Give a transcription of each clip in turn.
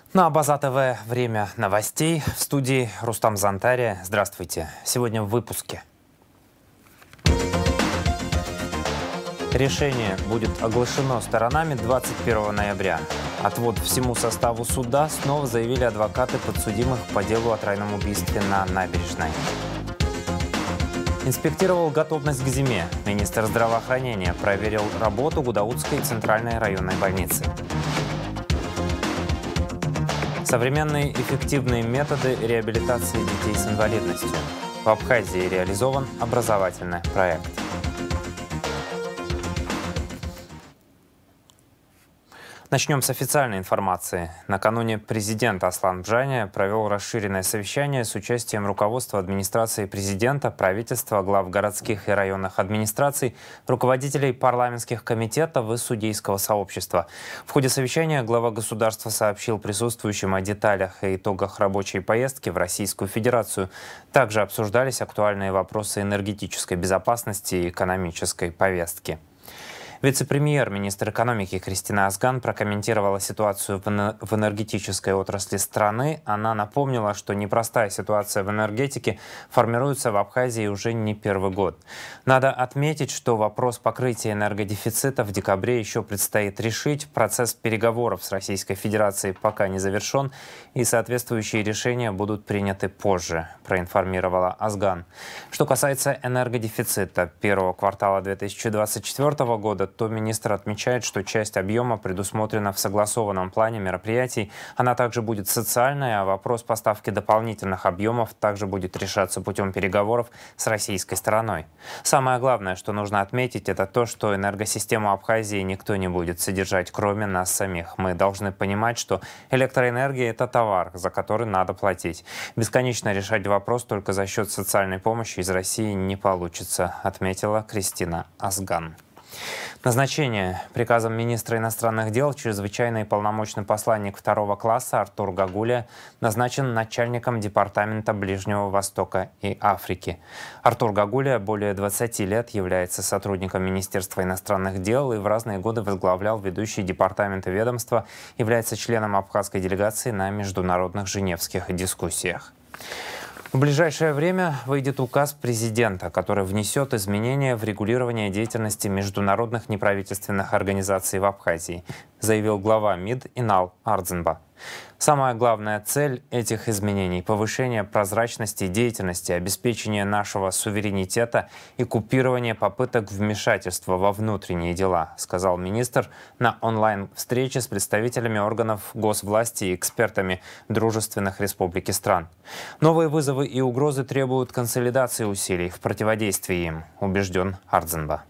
На База ТВ время новостей. В студии Рустам Зантария. Здравствуйте. Сегодня в выпуске. Решение будет оглашено сторонами 21 ноября. Отвод всему составу суда снова заявили адвокаты подсудимых по делу о тройном убийстве на набережной. Инспектировал готовность к зиме. Министр здравоохранения проверил работу Гудаутской центральной районной больницы. Современные эффективные методы реабилитации детей с инвалидностью. В Абхазии реализован образовательный проект. Начнем с официальной информации. Накануне президент Аслан Бжаня провел расширенное совещание с участием руководства администрации президента, правительства, глав городских и районных администраций, руководителей парламентских комитетов и судейского сообщества. В ходе совещания глава государства сообщил присутствующим о деталях и итогах рабочей поездки в Российскую Федерацию. Также обсуждались актуальные вопросы энергетической безопасности и экономической повестки. Вице-премьер, министр экономики Кристина Азган прокомментировала ситуацию в энергетической отрасли страны. Она напомнила, что непростая ситуация в энергетике формируется в Абхазии уже не первый год. Надо отметить, что вопрос покрытия энергодефицита в декабре еще предстоит решить. Процесс переговоров с Российской Федерацией пока не завершен, и соответствующие решения будут приняты позже, проинформировала Азган. Что касается энергодефицита первого квартала 2024 года, то министр отмечает, что часть объема предусмотрена в согласованном плане мероприятий. Она также будет социальной, а вопрос поставки дополнительных объемов также будет решаться путем переговоров с российской стороной. Самое главное, что нужно отметить, это то, что энергосистему Абхазии никто не будет содержать, кроме нас самих. Мы должны понимать, что электроэнергия – это товар, за который надо платить. Бесконечно решать вопрос только за счет социальной помощи из России не получится, отметила Кристина Азган. Назначение. Приказом министра иностранных дел чрезвычайный полномочный посланник второго класса Артур Гагуля назначен начальником Департамента Ближнего Востока и Африки. Артур Гагуля более 20 лет является сотрудником Министерства иностранных дел и в разные годы возглавлял ведущие департаменты ведомства, является членом абхазской делегации на международных женевских дискуссиях. В ближайшее время выйдет указ президента, который внесет изменения в регулирование деятельности международных неправительственных организаций в Абхазии, заявил глава МИД Инал Ардзинба. Самая главная цель этих изменений – повышение прозрачности деятельности, обеспечение нашего суверенитета и купирование попыток вмешательства во внутренние дела, сказал министр на онлайн-встрече с представителями органов госвласти и экспертами дружественных республик и стран. Новые вызовы и угрозы требуют консолидации усилий в противодействии им, убежден Ардзинба.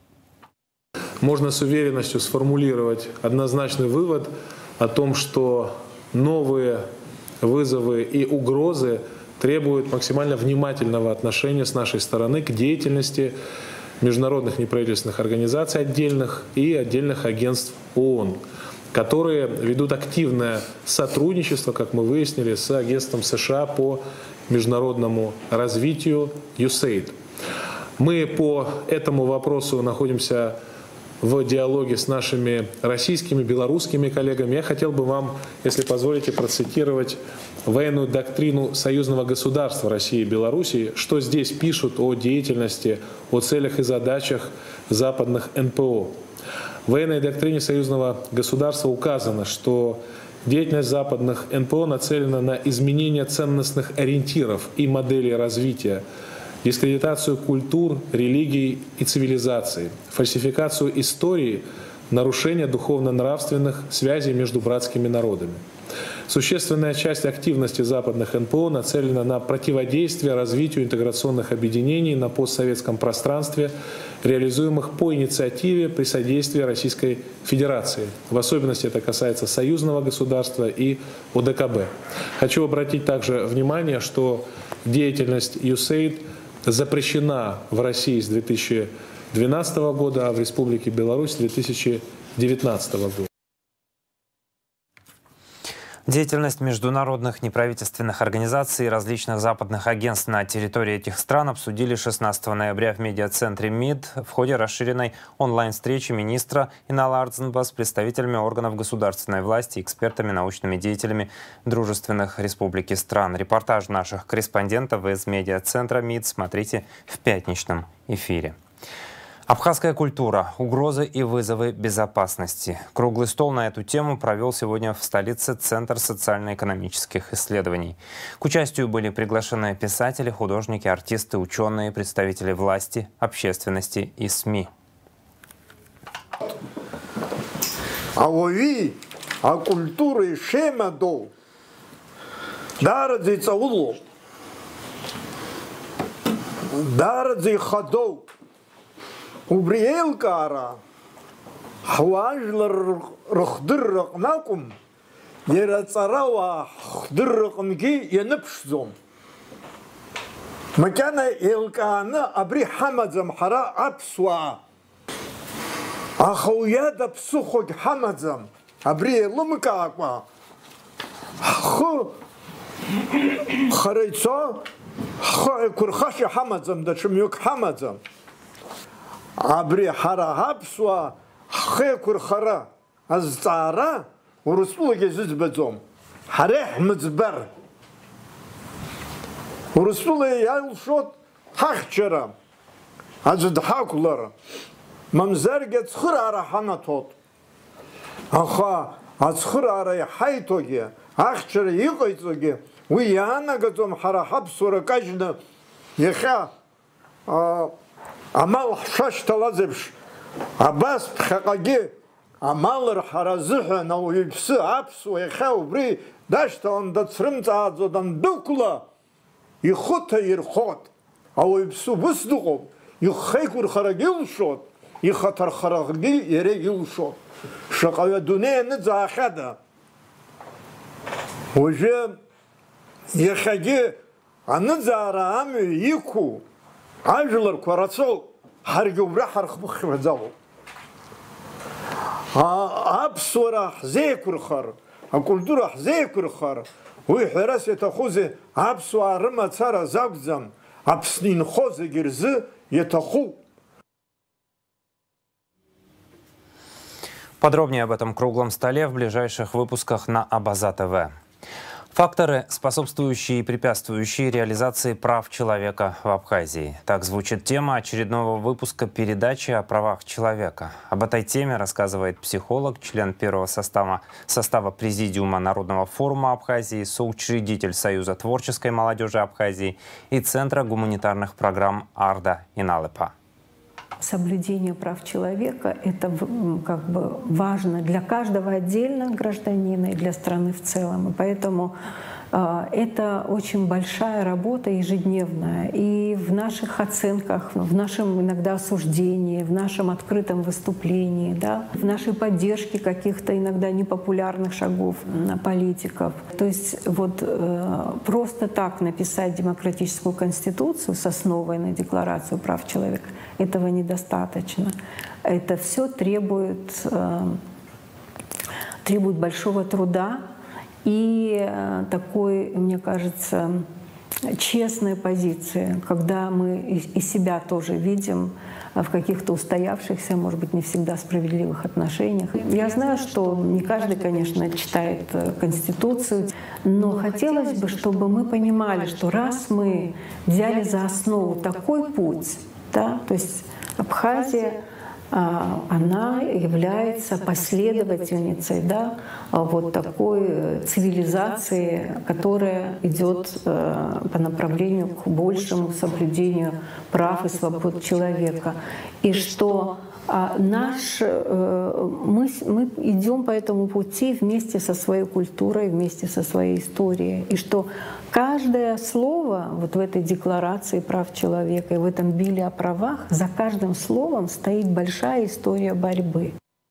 Можно с уверенностью сформулировать однозначный вывод о том, что новые вызовы и угрозы требуют максимально внимательного отношения с нашей стороны к деятельности международных неправительственных организаций отдельных и отдельных агентств ООН, которые ведут активное сотрудничество, как мы выяснили, с агентством США по международному развитию USAID. Мы по этому вопросу находимся в диалоге с нашими российскими, белорусскими коллегами. Я хотел бы вам, если позволите, процитировать военную доктрину союзного государства России и Белоруссии, что здесь пишут о деятельности, о целях и задачах западных НПО. В военной доктрине союзного государства указано, что деятельность западных НПО нацелена на изменение ценностных ориентиров и моделей развития, дискредитацию культур, религий и цивилизаций, фальсификацию истории, нарушение духовно-нравственных связей между братскими народами. Существенная часть активности западных НПО нацелена на противодействие развитию интеграционных объединений на постсоветском пространстве, реализуемых по инициативе при содействии Российской Федерации. В особенности это касается союзного государства и ОДКБ. Хочу обратить также внимание, что деятельность USAID запрещена в России с 2012 года, а в Республике Беларусь с 2019 года. Деятельность международных неправительственных организаций и различных западных агентств на территории этих стран обсудили 16 ноября в медиацентре МИД в ходе расширенной онлайн-встречи министра Инала Ардзинба с представителями органов государственной власти, экспертами, научными деятелями дружественных республик и стран. Репортаж наших корреспондентов из медиацентра МИД смотрите в пятничном эфире. Абхазская культура. Угрозы и вызовы безопасности. Круглый стол на эту тему провел сегодня в столице Центр социально-экономических исследований. К участию были приглашены писатели, художники, артисты, ученые, представители власти, общественности и СМИ. А культуры шемадо. Дарадзи цаулу. Дарадзи хадо. Убриелкара, хважлар рхдырракнакум, ерацарава хдырракнги янпшзом. Макана елкана абри хамадзам хара апсва. Ахуяда псухог хамадзам, абри лумкаква. Ху харайцо, курхаши хамадзам, дачмюк хамадзам. Абри хара хапсуа хекур хара азцара урусулге зизбезом харех мзбер урусуле ялшот хахчара аздхакулар мамзерге цхрара ханатот аха ацхрара хайтоге ахчара йыгайцоге уянагазом хара хапсура кажна яха Амал шашталазебш, абас пхакаги, амалр харазыха на уйпсы апсу ехау бри, дашта он дацрымцаадзо дан дукла, и хота ирхот, а уйпсу высдухов, и хайкур харагилшот, и хатар хараги ерегилшот. Шакая дунея нидзахада. Уже ехаги, а нидзара ами ику, Ажлар кварацол харгубра хархбхвазал. Абсура зекурхар, а культура зекурхар. Уй херас етахузе абсуа рыма цара загзам, абснин хозе гирзы етаху. Подробнее об этом круглом столе в ближайших выпусках на Абаза ТВ. Факторы, способствующие и препятствующие реализации прав человека в Абхазии. Так звучит тема очередного выпуска передачи о правах человека. Об этой теме рассказывает психолог, член первого состава Президиума Народного форума Абхазии, соучредитель Союза творческой молодежи Абхазии и Центра гуманитарных программ Арда Иналыпа. Соблюдение прав человека — это как бы важно для каждого отдельно гражданина и для страны в целом. И поэтому это очень большая работа ежедневная. И в наших оценках, в нашем иногда осуждении, в нашем открытом выступлении, да, в нашей поддержке каких-то иногда непопулярных шагов на политиков. То есть вот просто так написать демократическую конституцию с основой на Декларацию прав человека — этого недостаточно. Это все требует большого труда и такой, мне кажется, честной позиции, когда мы и себя тоже видим в каких-то устоявшихся, может быть, не всегда справедливых отношениях. Я знаю, что не каждый, конечно, читает Конституцию, но хотелось бы, чтобы мы понимали, что раз мы взяли за основу такой путь, да, то есть Абхазия, она является последовательницей, да, вот такой цивилизации, которая идет по направлению к большему соблюдению прав и свобод человека. И что мы идем по этому пути вместе со своей культурой, вместе со своей историей. И что каждое слово вот в этой декларации прав человека и в этом биле о правах, за каждым словом стоит большая история борьбы.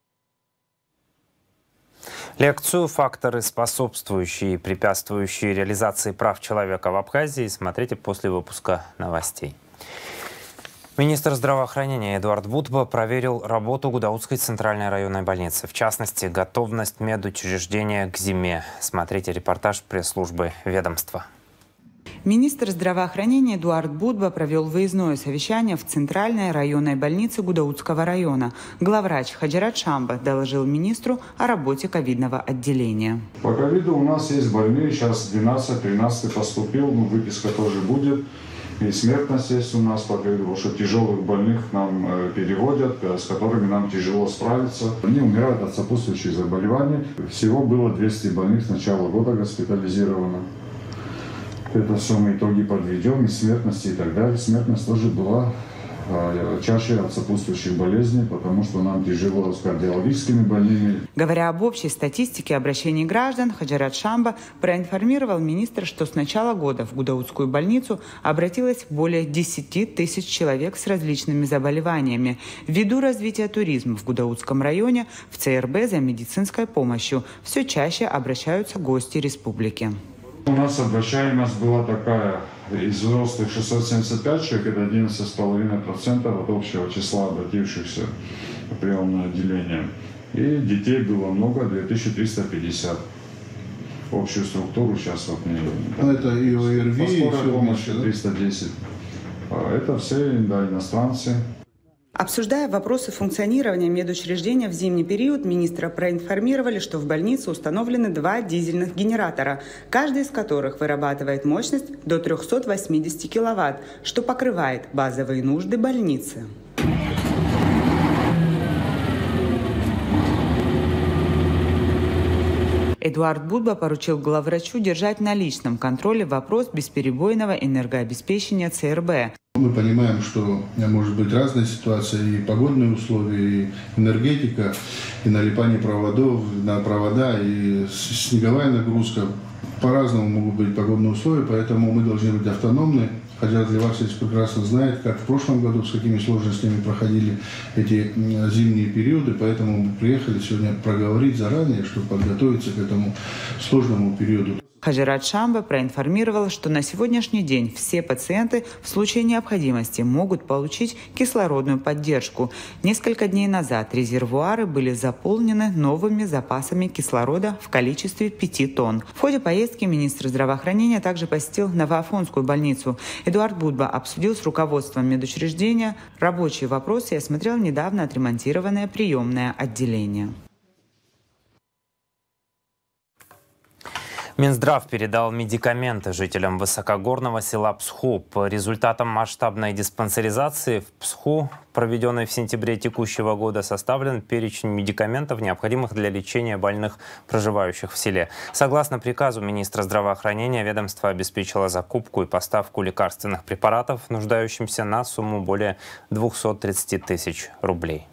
Лекцию «Факторы, способствующие и препятствующие реализации прав человека в Абхазии» смотрите после выпуска новостей. Министр здравоохранения Эдуард Будба проверил работу Гудаутской центральной районной больницы. В частности, готовность медучреждения к зиме. Смотрите репортаж пресс-службы ведомства. Министр здравоохранения Эдуард Будба провел выездное совещание в центральной районной больнице Гудаутского района. Главврач Хаджират Шамба доложил министру о работе ковидного отделения. По ковиду у нас есть больные, сейчас 12-13 поступил, выписка тоже будет. И смертность есть у нас по ковиду, потому что тяжелых больных нам переводят, с которыми нам тяжело справиться. Они умирают от сопутствующих заболеваний. Всего было 200 больных с начала года госпитализировано. Это все мы итоги подведем, и смертности и так далее. Смертность тоже была чаще от сопутствующих болезней, потому что нам тяжело с кардиологическими больными. Говоря об общей статистике обращений граждан, Хаджират Шамба проинформировал министра, что с начала года в Гудаутскую больницу обратилось более 10 тысяч человек с различными заболеваниями. Ввиду развития туризма в Гудаутском районе в ЦРБ за медицинской помощью все чаще обращаются гости республики. У нас обращаемость была такая: из взрослых 675 человек, это 11,5% от общего числа обратившихся в приемное отделение. И детей было много, 2350. Общую структуру сейчас вот не... Это и ОРВИ, и скорой все помощи вместе, 310. Это все, да, иностранцы. Обсуждая вопросы функционирования медучреждения в зимний период, министра проинформировали, что в больнице установлены 2 дизельных генератора, каждый из которых вырабатывает мощность до 380 киловатт, что покрывает базовые нужды больницы. Эдуард Будба поручил главврачу держать на личном контроле вопрос бесперебойного энергообеспечения ЦРБ. Мы понимаем, что может быть разная ситуация, и погодные условия, и энергетика, и налипание проводов на провода, и снеговая нагрузка. По-разному могут быть погодные условия, поэтому мы должны быть автономны. Хаджират Ливашевич прекрасно знает, как в прошлом году, с какими сложностями проходили эти зимние периоды, поэтому мы приехали сегодня проговорить заранее, чтобы подготовиться к этому сложному периоду. Хаджират Шамба проинформировал, что на сегодняшний день все пациенты в случае необходимости могут получить кислородную поддержку. Несколько дней назад резервуары были заполнены новыми запасами кислорода в количестве 5 тонн. В ходе поездки министр здравоохранения также посетил Новоафонскую больницу. Эдуард Будба обсудил с руководством медучреждения рабочие вопросы и осмотрел недавно отремонтированное приемное отделение. Минздрав передал медикаменты жителям высокогорного села Псху. По результатам масштабной диспансеризации в Псху, проведенной в сентябре текущего года, составлен перечень медикаментов, необходимых для лечения больных, проживающих в селе. Согласно приказу министра здравоохранения, ведомство обеспечило закупку и поставку лекарственных препаратов нуждающимся на сумму более 230 тысяч рублей.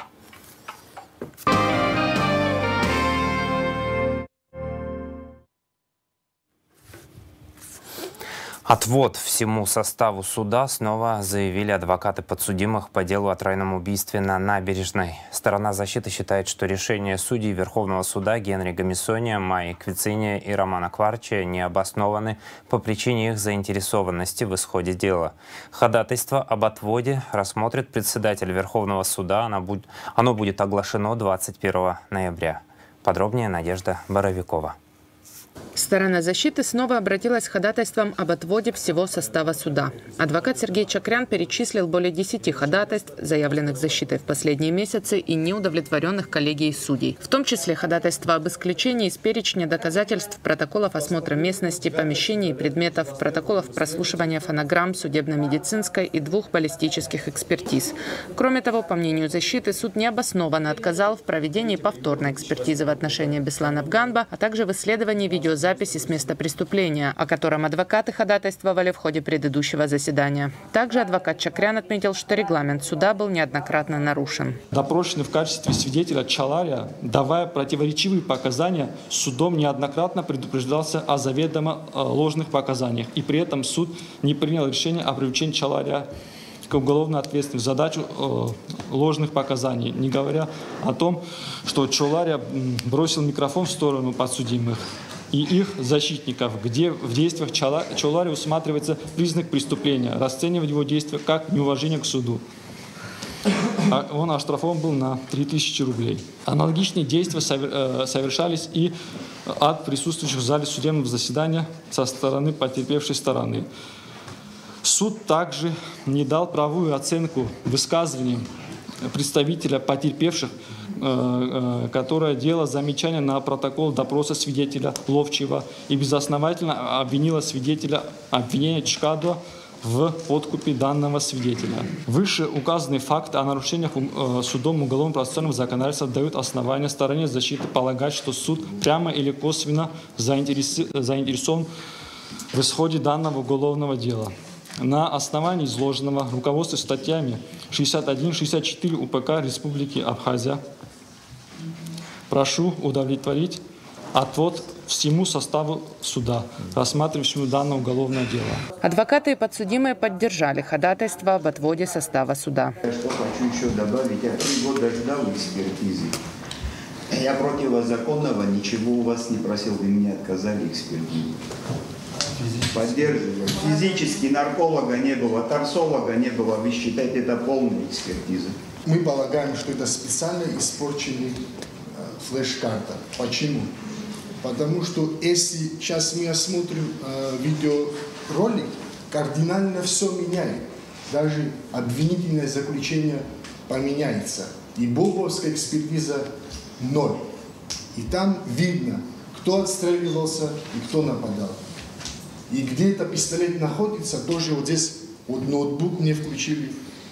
Отвод всему составу суда снова заявили адвокаты подсудимых по делу о тройном убийстве на Набережной. Сторона защиты считает, что решения судей Верховного суда Генри Гамисония, Майи Квициния и Романа Кварчия не обоснованы по причине их заинтересованности в исходе дела. Ходатайство об отводе рассмотрит председатель Верховного суда. Оно будет оглашено 21 ноября. Подробнее Надежда Боровикова. Сторона защиты снова обратилась с ходатайством об отводе всего состава суда. Адвокат Сергей Чакрян перечислил более 10 ходатайств, заявленных защитой в последние месяцы и неудовлетворенных коллегией судей. В том числе ходатайство об исключении из перечня доказательств протоколов осмотра местности, помещений и предметов, протоколов прослушивания фонограмм, судебно-медицинской и 2 баллистических экспертиз. Кроме того, по мнению защиты, суд необоснованно отказал в проведении повторной экспертизы в отношении Беслана Бганба, а также в исследовании видеозаписи с места преступления, о котором адвокаты ходатайствовали в ходе предыдущего заседания. Также адвокат Чакрян отметил, что регламент суда был неоднократно нарушен. Допрошенный в качестве свидетеля Чалария, давая противоречивые показания, судом неоднократно предупреждался о заведомо ложных показаниях. И при этом суд не принял решение о привлечении Чалария к уголовной ответственности, задачу ложных показаний, не говоря о том, что Чалария бросил микрофон в сторону подсудимых. и их защитников, где в действиях Чалари усматривается признак преступления, расценивать его действия как неуважение к суду. Он оштрафован был на 3000 рублей. Аналогичные действия совершались и от присутствующих в зале судебного заседания со стороны потерпевшей стороны. Суд также не дал правовую оценку высказываниям представителя потерпевших, которое делало замечание на протокол допроса свидетеля Ловчева и безосновательно обвинила свидетеля обвинения Чкадо в подкупе данного свидетеля. Выше указанный факт о нарушениях судом уголовно-процессуального законодательства дают основания стороне защиты полагать, что суд прямо или косвенно заинтересован в исходе данного уголовного дела. На основании изложенного руководствуясь статьями 61-64 УПК Республики Абхазия прошу удовлетворить отвод всему составу суда, рассматривающему данное уголовное дело. Адвокаты и подсудимые поддержали ходатайство об отводе состава суда. Что хочу еще добавить, я 3 года ждал экспертизы. Я противозаконного ничего у вас не просил, вы мне отказали экспертизу. Поддерживаю. Физически нарколога не было, торсолога не было. Вы считаете, это полная экспертиза? Мы полагаем, что это специально испорченный флеш-карта. Почему? Потому что если сейчас мы осмотрим видеоролик, кардинально все меняет. Даже обвинительное заключение поменяется. И бобовская экспертиза 0. И там видно, кто отстреливался и кто нападал. И где этот пистолет находится, тоже вот здесь вот ноутбук мне включили,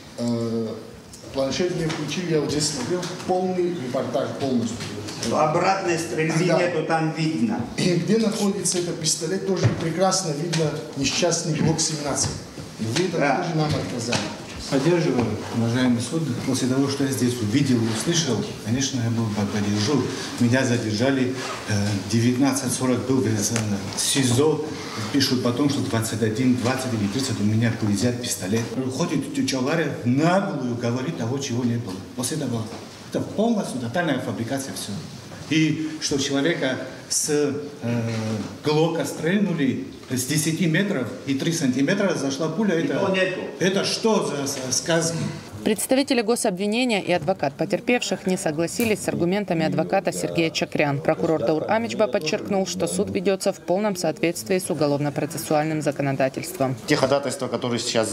планшет мне включили, я вот здесь смотрел, полный репортаж полностью. Обратной стрельбы нету, там видно. И где находится этот пистолет, тоже прекрасно видно несчастный Глок 17. И вы это тоже нам отказали. Поддерживаю, уважаемый суд. После того, что я здесь увидел и услышал, конечно, я был поддержу. Меня задержали, 19:40 был в СИЗО. Пишут потом, что 21, 20 или 30 у меня был взят пистолет. Ходит Чалари наглую, говорит того, чего не было. После этого это полностью тотальная фабрикация, все. И что человека с Глока стрельнули с 10 метров и 3 сантиметра зашла пуля, это что за сказки? Представители гособвинения и адвокат потерпевших не согласились с аргументами адвоката Сергея Чакрян. Прокурор Даур Амичба подчеркнул, что суд ведется в полном соответствии с уголовно-процессуальным законодательством. Те ходатайства, которые сейчас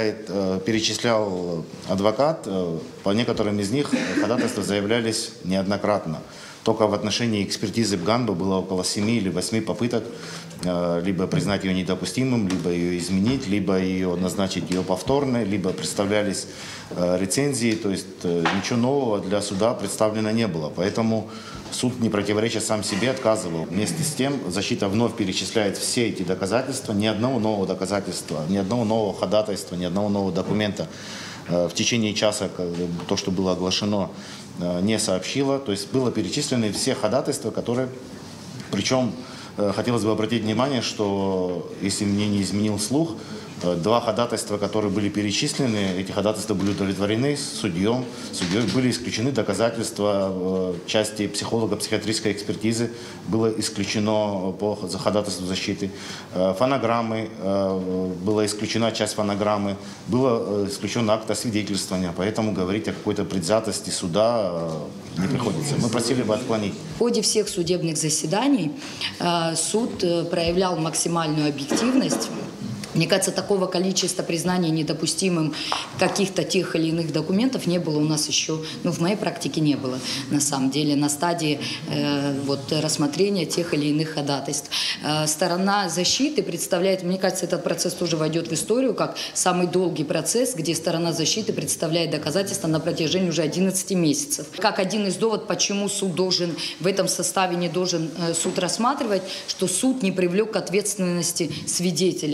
перечислял адвокат, по некоторым из них ходатайства заявлялись неоднократно. Только в отношении экспертизы Бганба было около 7 или 8 попыток либо признать ее недопустимым, либо ее изменить, либо ее назначить ее повторной, либо представлялись рецензии. То есть ничего нового для суда представлено не было. Поэтому суд, не противореча сам себе, отказывал. Вместе с тем защита вновь перечисляет все эти доказательства. Ни одного нового доказательства, ни одного нового ходатайства, ни одного нового документа в течение часа, то, что было оглашено, не сообщила. То есть было перечислены все ходатайства, которые, причем хотелось бы обратить внимание, что, если мне не изменил слух, 2 ходатайства, которые были перечислены, эти ходатайства были удовлетворены судьей, были исключены доказательства части психолого-психиатрической экспертизы, было исключено по ходатайству защиты. Фонограммы, была исключена часть фонограммы, было исключен акт освидетельствования, поэтому говорить о какой-то предвзятости суда не приходится. Мы просили бы отклонить. В ходе всех судебных заседаний суд проявлял максимальную объективность. Мне кажется, такого количества признаний недопустимым каких-то тех или иных документов не было у нас еще, в моей практике не было, на самом деле, на стадии рассмотрения тех или иных ходатайств. Сторона защиты представляет, мне кажется, этот процесс тоже войдет в историю, как самый долгий процесс, где сторона защиты представляет доказательства на протяжении уже 11 месяцев. Как один из доводов, почему суд должен, в этом составе не должен суд рассматривать, что суд не привлек к ответственности свидетелей. Это не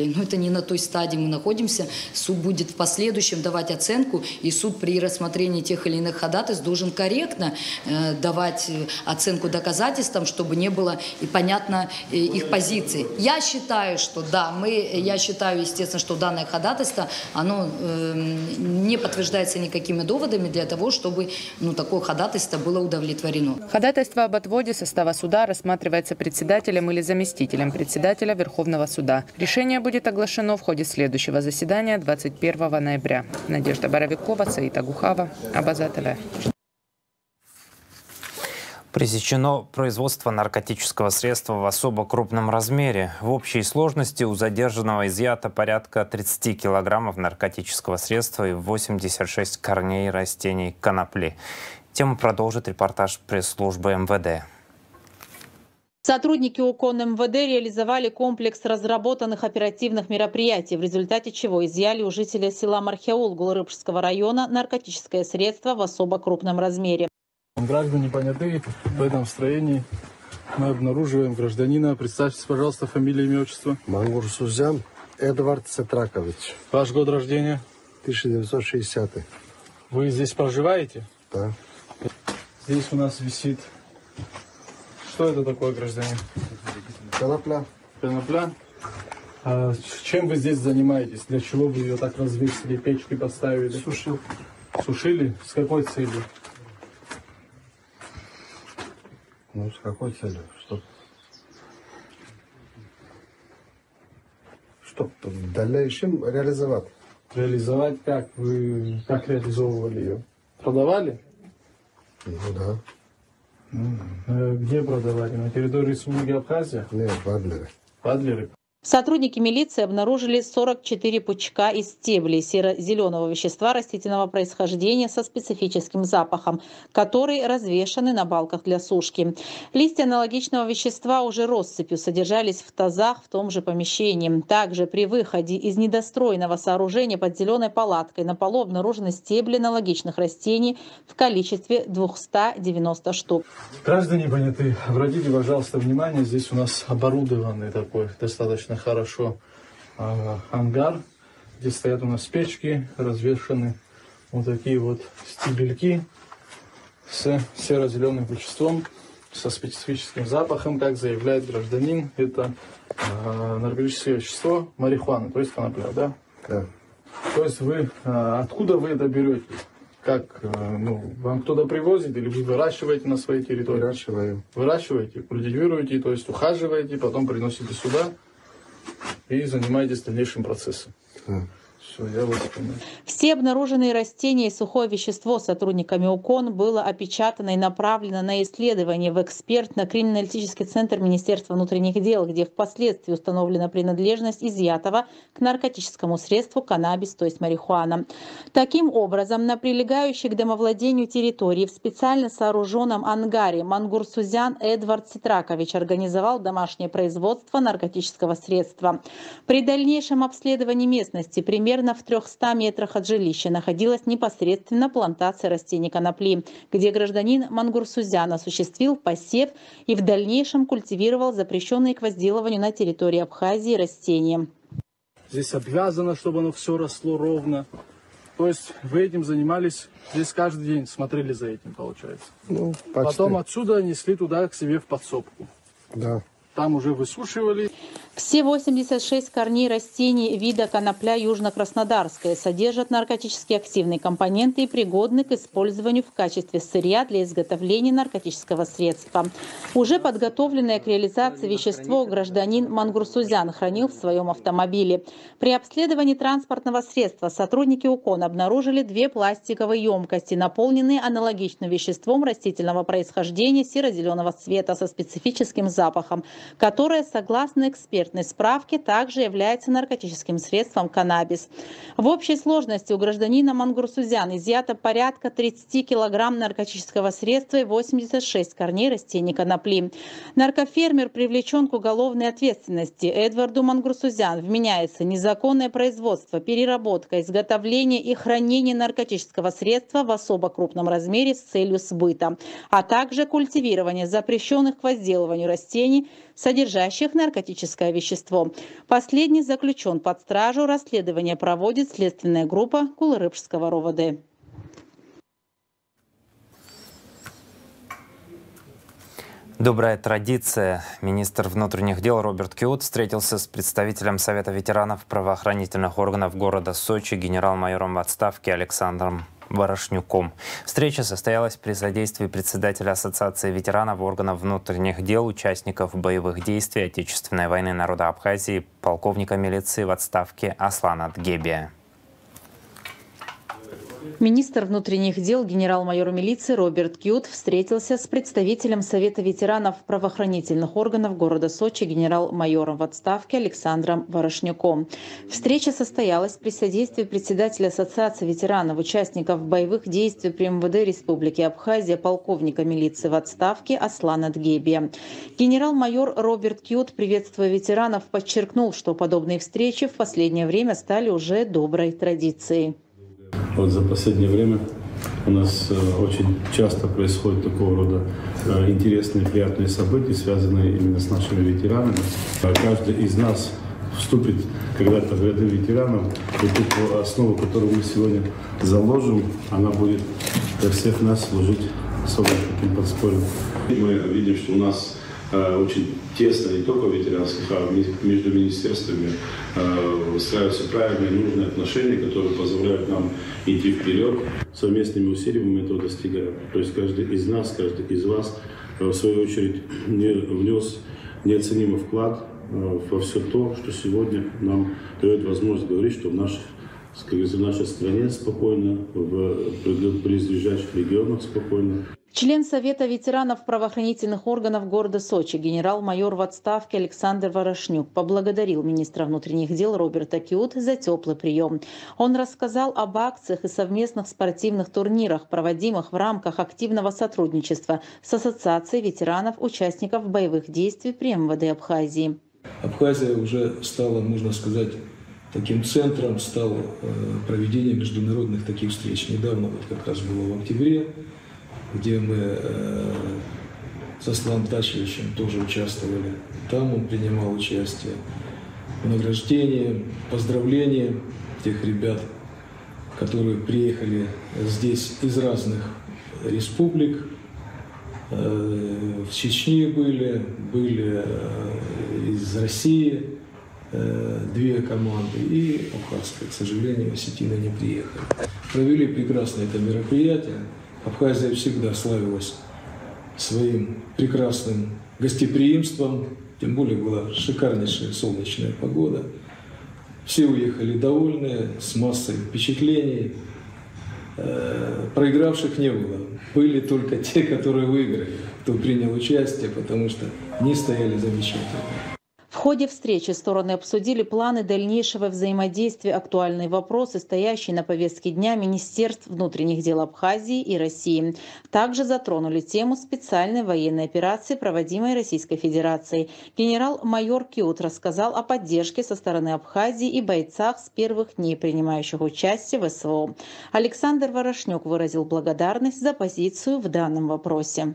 не на той стадии мы находимся. Суд будет в последующем давать оценку, и суд при рассмотрении тех или иных ходатайств должен корректно давать оценку доказательствам, чтобы не было и понятно их позиции. Я считаю, что да, я считаю, естественно, что данное ходатайство, оно не подтверждается никакими доводами для того, чтобы такое ходатайство было удовлетворено. Ходатайство об отводе состава суда рассматривается председателем или заместителем председателя Верховного суда. Решение будет оглашено в ходе следующего заседания 21 ноября. Надежда Боровикова, Саид Агухава, Абаза ТВ. Пресечено производство наркотического средства в особо крупном размере. В общей сложности у задержанного изъято порядка 30 килограммов наркотического средства и 86 корней растений конопли. Тему продолжит репортаж пресс-службы МВД. Сотрудники ОКОН МВД реализовали комплекс разработанных оперативных мероприятий, в результате чего изъяли у жителя села Мархеул Гулрыбжского района наркотическое средство в особо крупном размере. Граждане понятые, в этом строении мы обнаруживаем гражданина. Представьтесь, пожалуйста, фамилия, имя, отчество. Мангурсузян Эдвард Сетракович. Ваш год рождения? 1960. Вы здесь проживаете? Да. Здесь у нас висит... Что это такое, гражданин? Конопля. Конопля? А чем вы здесь занимаетесь? Для чего вы ее так развесили, печки поставили? Сушил. Сушили? С какой целью? Ну, с какой целью? Что в дальнейшем реализовать. Реализовать как? Вы как реализовывали ее? Продавали? Ну да. Где продавали? На территории Республики Абхазия? Нет, в Адлере. В Адлере. Сотрудники милиции обнаружили 44 пучка из стеблей серо-зеленого вещества растительного происхождения со специфическим запахом, которые развешаны на балках для сушки. Листья аналогичного вещества уже россыпью содержались в тазах в том же помещении. Также при выходе из недостроенного сооружения под зеленой палаткой на полу обнаружены стебли аналогичных растений в количестве 290 штук. Граждане понятые, обратите, пожалуйста, внимание, здесь у нас оборудованный такой достаточно хорошо ангар, где стоят у нас печки, развешаны вот такие вот стебельки с серо-зеленым веществом, со специфическим запахом, как заявляет гражданин, это наркотическое вещество марихуана, то есть конопля, да? Да. То есть вы, откуда вы это берете? Как, вам кто-то привозит или вы выращиваете на своей территории? Выращиваем. Выращиваете, культивируете, то есть ухаживаете, потом приносите сюда и занимаетесь дальнейшим процессом. Все, я вас понимаю. Все обнаруженные растения и сухое вещество сотрудниками УКОН было опечатано и направлено на исследование в экспертно-криминалистический центр Министерства внутренних дел, где впоследствии установлена принадлежность изъятого к наркотическому средству каннабис, то есть марихуана. Таким образом, на прилегающей к домовладению территории в специально сооруженном ангаре Мангурсузян Эдвард Сетракович организовал домашнее производство наркотического средства. При дальнейшем обследовании местности примерно в 300 метрах от жилища находилась непосредственно плантация растений конопли, где гражданин Мангурсузян осуществил посев и в дальнейшем культивировал запрещенные к возделыванию на территории Абхазии растения. Здесь обвязано, чтобы оно все росло ровно. То есть вы этим занимались здесь каждый день, смотрели за этим, получается. Ну, почти. Потом отсюда несли туда к себе в подсобку. Да. Там уже высушивали. Все 86 корней растений вида конопля южно-краснодарская содержат наркотически активные компоненты и пригодны к использованию в качестве сырья для изготовления наркотического средства. Уже подготовленное к реализации вещество гражданин Мангурсузян хранил в своем автомобиле. При обследовании транспортного средства сотрудники УКОН обнаружили 2 пластиковые емкости, наполненные аналогичным веществом растительного происхождения серо-зеленого цвета со специфическим запахом, которое, согласно экспертной справке, также является наркотическим средством каннабис. В общей сложности у гражданина Мангурсузян изъято порядка 30 килограмм наркотического средства и 86 корней растений конопли. Наркофермер привлечен к уголовной ответственности. Эдварду Мангурсузян вменяется незаконное производство, переработка, изготовление и хранение наркотического средства в особо крупном размере с целью сбыта, а также культивирование запрещенных к возделыванию растений, содержащих наркотическое вещество. Последний заключен под стражу. Расследование проводит следственная группа Кулырыбского РОВД. Добрая традиция. Министр внутренних дел Роберт Киут встретился с представителем Совета ветеранов правоохранительных органов города Сочи генерал-майором в отставке Александром Ворошнюком. Встреча состоялась при содействии председателя Ассоциации ветеранов органов внутренних дел, участников боевых действий Отечественной войны народа Абхазии, полковника милиции в отставке Аслана Атгебия. Министр внутренних дел генерал-майор милиции Роберт Киут встретился с представителем Совета ветеранов правоохранительных органов города Сочи генерал-майором в отставке Александром Ворошнюком. Встреча состоялась при содействии председателя Ассоциации ветеранов участников боевых действий при МВД Республики Абхазия полковника милиции в отставке Аслана Атгебия. Генерал-майор Роберт Киут, приветствуя ветеранов, подчеркнул, что подобные встречи в последнее время стали уже доброй традицией. Вот за последнее время у нас очень часто происходят такого рода интересные, приятные события, связанные именно с нашими ветеранами. Каждый из нас вступит когда-то в ряды ветеранов, и ту основу, которую мы сегодня заложим, она будет для всех нас служить особым таким подспорьем. Мы видим, что у нас очень тесно не только в ветеранских, а между министерствами выстраиваются правильные, нужные отношения, которые позволяют нам идти вперед. Совместными усилиями мы этого достигаем. То есть каждый из нас, каждый из вас, в свою очередь, внес неоценимый вклад во все то, что сегодня нам дает возможность говорить, что в нашей стране спокойно, в близлежащих регионах спокойно. Член Совета ветеранов правоохранительных органов города Сочи генерал-майор в отставке Александр Ворошнюк поблагодарил министра внутренних дел Роберта Киут за теплый прием. Он рассказал об акциях и совместных спортивных турнирах, проводимых в рамках активного сотрудничества с Ассоциацией ветеранов участников боевых действий при МВД Абхазии. Абхазия уже стала, можно сказать, таким центром стало проведение международных таких встреч. Недавно вот как раз было в октябре, где мы со Асланом Тачевичем тоже участвовали. Там он принимал участие в награждении, поздравлении тех ребят, которые приехали здесь из разных республик. В Чечне были из России две команды и абхазская, к сожалению, осетины не приехали. Провели прекрасное это мероприятие. Абхазия всегда славилась своим прекрасным гостеприимством, тем более была шикарнейшая солнечная погода. Все уехали довольные, с массой впечатлений. Проигравших не было. Были только те, которые выиграли, кто принял участие, потому что они стояли замечательно. В ходе встречи стороны обсудили планы дальнейшего взаимодействия, актуальные вопросы, стоящие на повестке дня Министерств внутренних дел Абхазии и России. Также затронули тему специальной военной операции, проводимой Российской Федерацией. Генерал-майор Киут рассказал о поддержке со стороны Абхазии и бойцах с первых дней, принимающих участие в СВО. Александр Ворошнюк выразил благодарность за позицию в данном вопросе.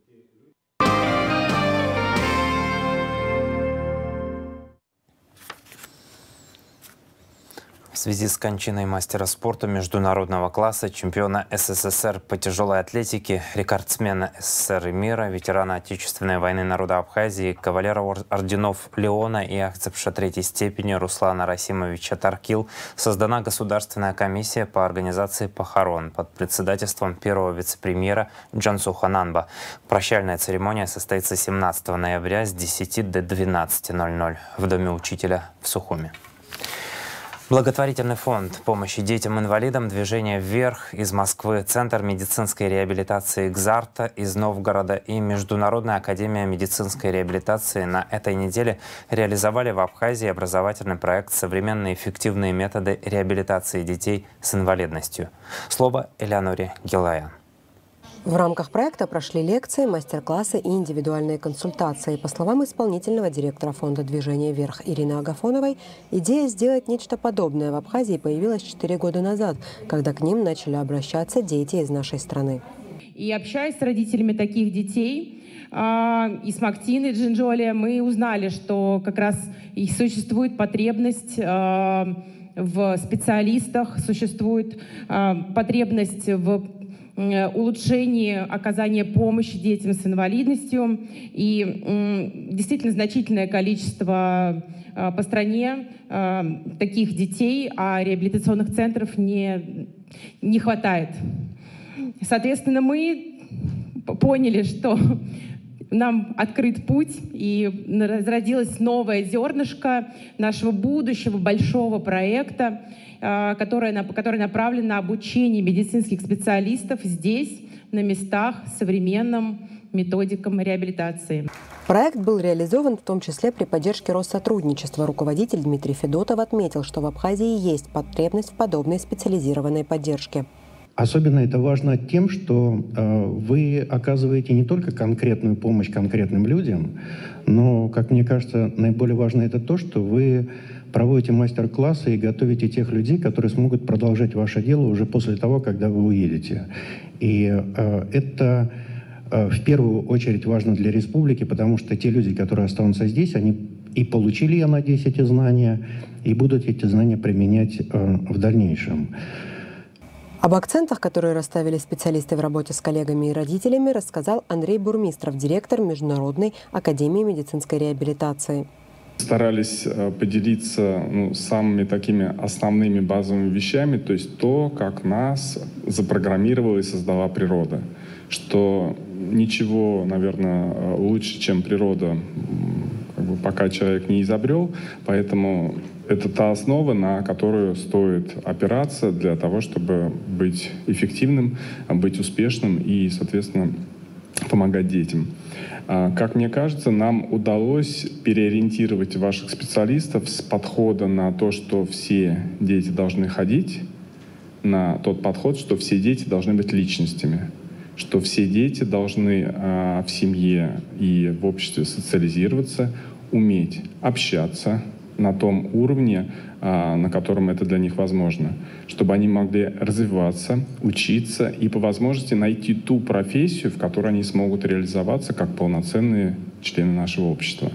В связи с кончиной мастера спорта международного класса, чемпиона СССР по тяжелой атлетике, рекордсмена СССР и мира, ветерана Отечественной войны народа Абхазии, кавалера орденов Леона и Ахтзепша третьей степени Руслана Расимовича Таркил, создана Государственная комиссия по организации похорон под председательством первого вице-премьера Джансуха Нанба. Прощальная церемония состоится 17 ноября с 10 до 12:00 в Доме учителя в Сухуми. Благотворительный фонд помощи детям-инвалидам «Движение вверх» из Москвы, Центр медицинской реабилитации «Экзарта» из Новгорода и Международная академия медицинской реабилитации на этой неделе реализовали в Абхазии образовательный проект «Современные эффективные методы реабилитации детей с инвалидностью». Слово Элеоноре Гилаян. В рамках проекта прошли лекции, мастер-классы и индивидуальные консультации. По словам исполнительного директора фонда «Движение вверх» Ирины Агафоновой, идея сделать нечто подобное в Абхазии появилась 4 года назад, когда к ним начали обращаться дети из нашей страны. И общаясь с родителями таких детей, и с Мактиной Джинджоли, мы узнали, что как раз и существует потребность в специалистах, существует потребность в улучшении оказания помощи детям с инвалидностью. И действительно значительное количество по стране таких детей, а реабилитационных центров не хватает. Соответственно, мы поняли, что нам открыт путь, и разродилось новое зернышко нашего будущего большого проекта, который направлен на обучение медицинских специалистов здесь, на местах, современным методикам реабилитации. Проект был реализован в том числе при поддержке Россотрудничества. Руководитель Дмитрий Федотов отметил, что в Абхазии есть потребность в подобной специализированной поддержке. Особенно это важно тем, что вы оказываете не только конкретную помощь конкретным людям, но, как мне кажется, наиболее важно это то, что вы проводите мастер-классы и готовите тех людей, которые смогут продолжать ваше дело уже после того, когда вы уедете. И это в первую очередь важно для республики, потому что те люди, которые останутся здесь, они и получили, я надеюсь, эти знания, и будут эти знания применять в дальнейшем. Об акцентах, которые расставили специалисты в работе с коллегами и родителями, рассказал Андрей Бурмистров, директор Международной академии медицинской реабилитации. Старались поделиться самыми такими основными базовыми вещами, то есть то, как нас запрограммировала и создала природа. Что ничего, наверное, лучше, чем природа, пока человек не изобрел, поэтому это та основа, на которую стоит опираться для того, чтобы быть эффективным, быть успешным и, соответственно, помогать детям. Как мне кажется, нам удалось переориентировать ваших специалистов с подхода на то, что все дети должны ходить, на тот подход, что все дети должны быть личностями, что все дети должны в семье и в обществе социализироваться, уметь общаться на том уровне, на котором это для них возможно, чтобы они могли развиваться, учиться и по возможности найти ту профессию, в которой они смогут реализоваться как полноценные члены нашего общества.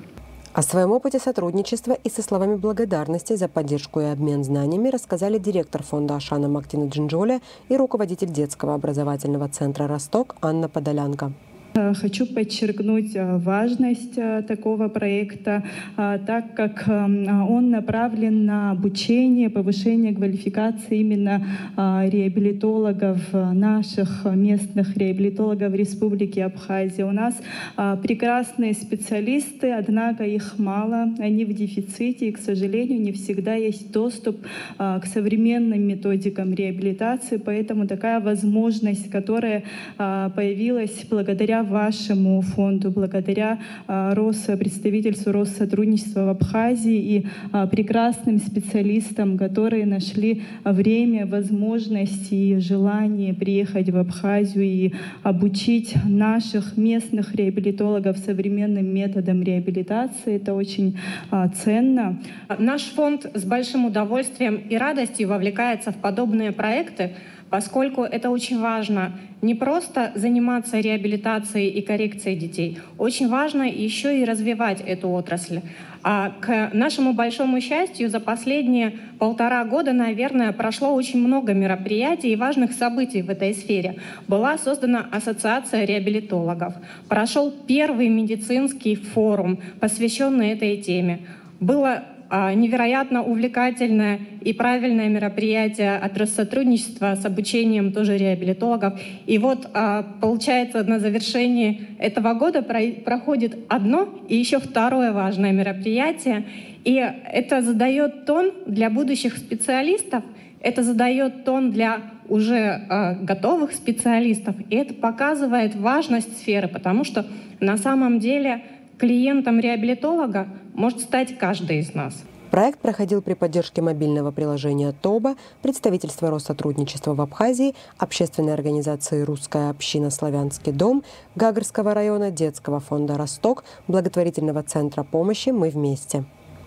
О своем опыте сотрудничества и со словами благодарности за поддержку и обмен знаниями рассказали директор фонда Ашана Мактина Джинджоли и руководитель детского образовательного центра «Росток» Анна Подолянка. Хочу подчеркнуть важность такого проекта, так как он направлен на обучение, повышение квалификации именно реабилитологов, наших местных реабилитологов Республики Абхазия. У нас прекрасные специалисты, однако их мало, они в дефиците, и, к сожалению, не всегда есть доступ к современным методикам реабилитации, поэтому такая возможность, которая появилась благодаря вашему фонду, благодаря представительству Россотрудничества в Абхазии и прекрасным специалистам, которые нашли время, возможность и желание приехать в Абхазию и обучить наших местных реабилитологов современным методам реабилитации. Это очень ценно. Наш фонд с большим удовольствием и радостью вовлекается в подобные проекты, поскольку это очень важно не просто заниматься реабилитацией и коррекцией детей, очень важно еще и развивать эту отрасль. А к нашему большому счастью, за последние 1,5 года, наверное, прошло очень много мероприятий и важных событий в этой сфере. Была создана Ассоциация реабилитологов, прошел первый медицинский форум, посвященный этой теме. Было невероятно увлекательное и правильное мероприятие от Россотрудничества с обучением тоже реабилитологов. И вот, получается, на завершении этого года проходит одно и еще второе важное мероприятие. И это задает тон для будущих специалистов, это задает тон для уже готовых специалистов. И это показывает важность сферы, потому что на самом деле клиентом реабилитолога может стать каждый из нас. Проект проходил при поддержке мобильного приложения ТОБА, представительства Россотрудничества в Абхазии, общественной организации «Русская община Славянский дом», Гагарского района, детского фонда «Росток», благотворительного центра помощи «Мы вместе».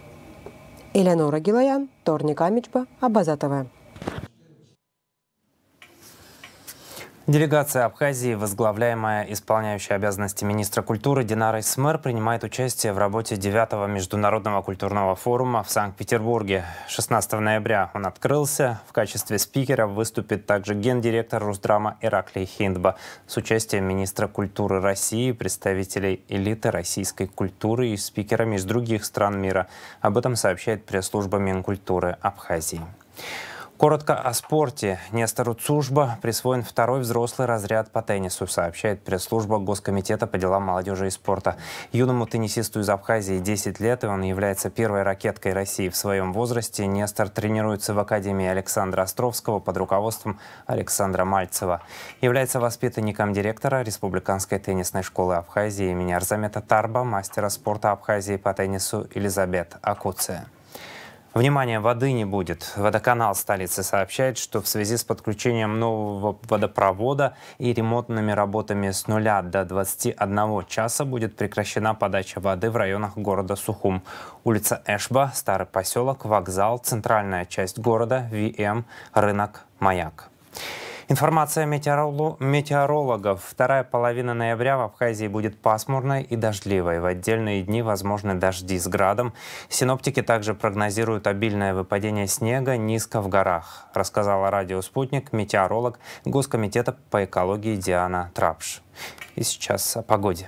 Элеонора Гилаян, Торник Амичба, Абаза ТВ. Делегация Абхазии, возглавляемая исполняющей обязанности министра культуры Динарой Смер, принимает участие в работе 9-го международного культурного форума в Санкт-Петербурге. 16 ноября он открылся. В качестве спикера выступит также гендиректор Русдрама Ираклий Хиндба с участием министра культуры России, представителей элиты российской культуры и спикерами из других стран мира. Об этом сообщает пресс-служба Минкультуры Абхазии. Коротко о спорте. Нестору Цужба присвоен второй взрослый разряд по теннису, сообщает пресс-служба Госкомитета по делам молодежи и спорта. Юному теннисисту из Абхазии 10 лет, и он является первой ракеткой России в своем возрасте. Нестор тренируется в Академии Александра Островского под руководством Александра Мальцева. Является воспитанником директора Республиканской теннисной школы Абхазии имени Арзамета Тарба, мастера спорта Абхазии по теннису Элизабет Акуция. Внимание, воды не будет. Водоканал столицы сообщает, что в связи с подключением нового водопровода и ремонтными работами с 0 до 21 часа будет прекращена подача воды в районах города Сухум. Улица Эшба, Старый поселок, Вокзал, центральная часть города, ВМ, рынок, Маяк. Информация метеорологов. Вторая половина ноября в Абхазии будет пасмурной и дождливой. В отдельные дни возможны дожди с градом. Синоптики также прогнозируют обильное выпадение снега низко в горах, рассказала радио «Спутник» метеоролог Госкомитета по экологии Диана Трапш. И сейчас о погоде.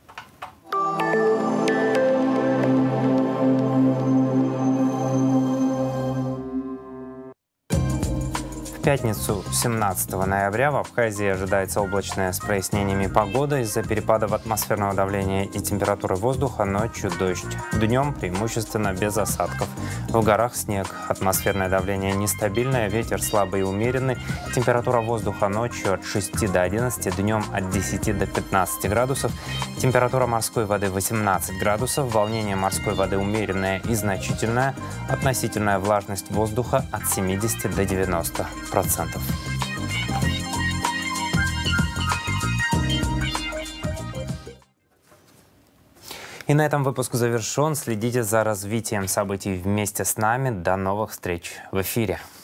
В пятницу 17 ноября в Абхазии ожидается облачная с прояснениями погода из-за перепадов атмосферного давления и температуры воздуха, ночью дождь. Днем преимущественно без осадков. В горах снег. Атмосферное давление нестабильное, ветер слабый и умеренный. Температура воздуха ночью от 6 до 11, днем от 10 до 15 градусов. Температура морской воды 18 градусов. Волнение морской воды умеренное и значительное. Относительная влажность воздуха от 70 до 90%. И на этом выпуск завершен. Следите за развитием событий вместе с нами. До новых встреч в эфире.